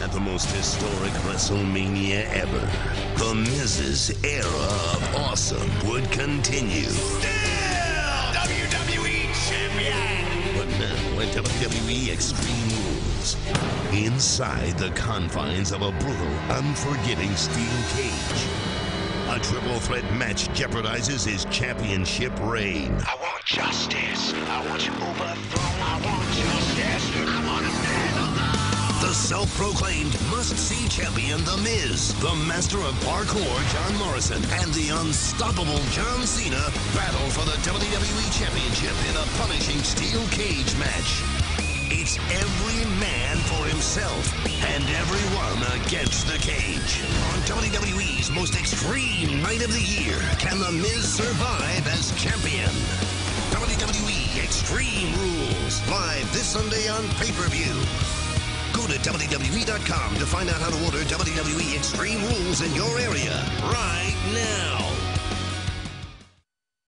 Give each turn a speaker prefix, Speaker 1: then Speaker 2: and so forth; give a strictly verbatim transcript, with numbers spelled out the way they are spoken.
Speaker 1: at the most historic WrestleMania ever, The Miz's era of awesome would continue.
Speaker 2: Still W W E Champion!
Speaker 1: But now at W W E Extreme Rules, inside the confines of a brutal, unforgiving steel cage, a triple threat match jeopardizes his championship reign.
Speaker 2: I want justice. I want you overthrown. I want justice. I want a man.
Speaker 1: The self-proclaimed must-see champion, The Miz, the master of parkour, John Morrison, and the unstoppable John Cena battle for the W W E Championship in a punishing steel cage match. It's every man for himself and everyone against the cage. On W W E's most extreme night of the year, can The Miz survive as champion? W W E Extreme Rules, live this Sunday on pay-per-view. Go to W W E dot com to find out how to order W W E Extreme Rules in your area right now.